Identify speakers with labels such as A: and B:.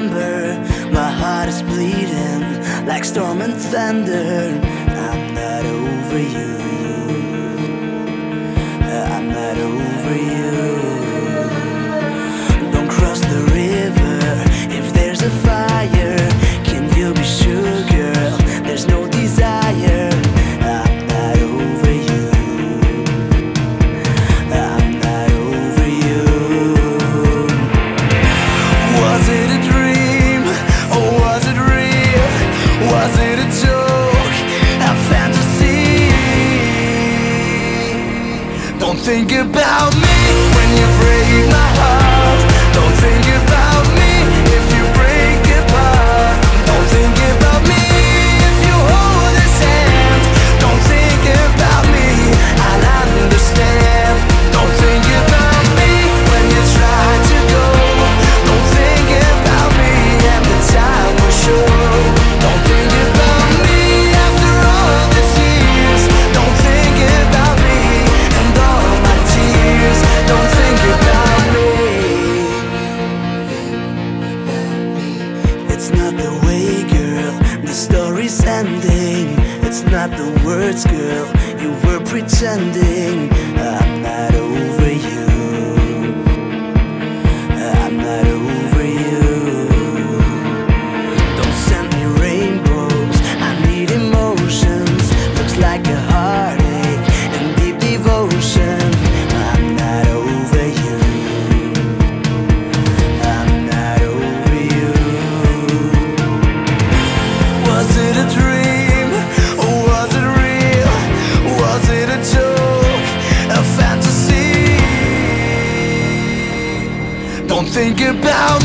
A: December. My heart is bleeding like storm and thunder. I'm not over you. I'm not over you. Don't cross the river if there's a fire. Can you be sure, girl? There's no desire. I'm not over you. I'm not over you. Was it a dream or was it real? Was it a joke, a fantasy? Don't think about me when you break my heart. Don't think about me if you break it apart. Don't think about me if you hold his hand. Don't think about me, I'll understand. Don't think about me when you try to go. Don't think about me and the time will show. Don't think about me after all these years. Don't think about me and all my tears. Don't think about me. It's not the way, girl, the story's ending. It's not the words, girl, you were pretending. I'm not over you. I'm not over you. Don't send me rainbows, I need emotions. Looks like a heartache and deep devotion. I'm not over you. I'm not over you. Was it a dream or was it real? Was it a joke, a fantasy? Don't think about